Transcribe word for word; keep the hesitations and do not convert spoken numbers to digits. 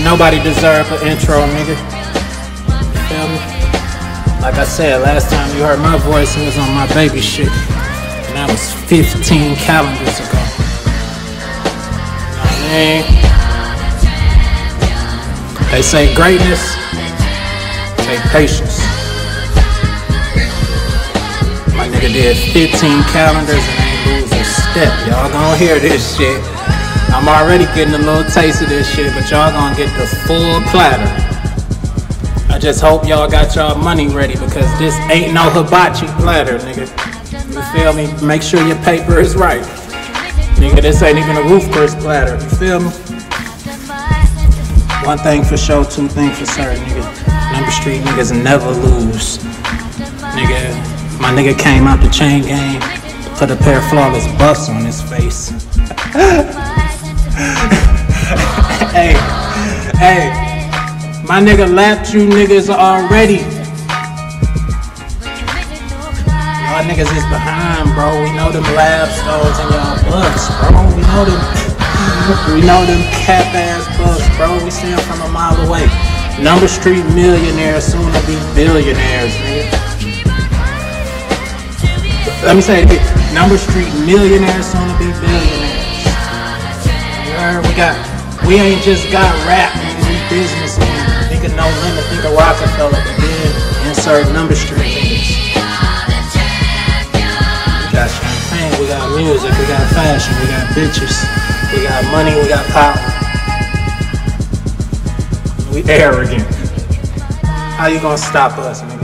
Nobody deserve an intro, nigga. You feel me? Like I said, last time you heard my voice, it was on my baby shit. And that was fifteen calendars ago. You know what I mean? They say greatness take patience. My nigga did fifteen calendars and ain't lose a step. Y'all gonna hear this shit. I'm already getting a little taste of this shit, but y'all gonna get the full platter. I just hope y'all got y'all money ready, because this ain't no hibachi platter, nigga. You feel me? Make sure your paper is right. Nigga, this ain't even a roof Chris platter. You feel me? One thing for sure, two things for certain, nigga. Number Street niggas never lose. Nigga, my nigga came out the chain game, put a pair of flawless buffs on his face. Hey, hey, my nigga lapped you niggas already. Y'all niggas is behind, bro. We know them lab stones and y'all bucks, bro. We know them, we know them cap ass bucks, bro. We see them from a mile away. Number Street millionaires, soon to be billionaires, nigga. Let me say it again. Number Street millionaires, soon to be billionaires. We got, we ain't just got rap, nigga, we businessmen. Nigga No Limit, nigga Rockefeller, but then insert Number Street niggas. We got champagne, we got music, we got fashion, we got bitches, we got money, we got power. We arrogant. How you gonna stop us, nigga?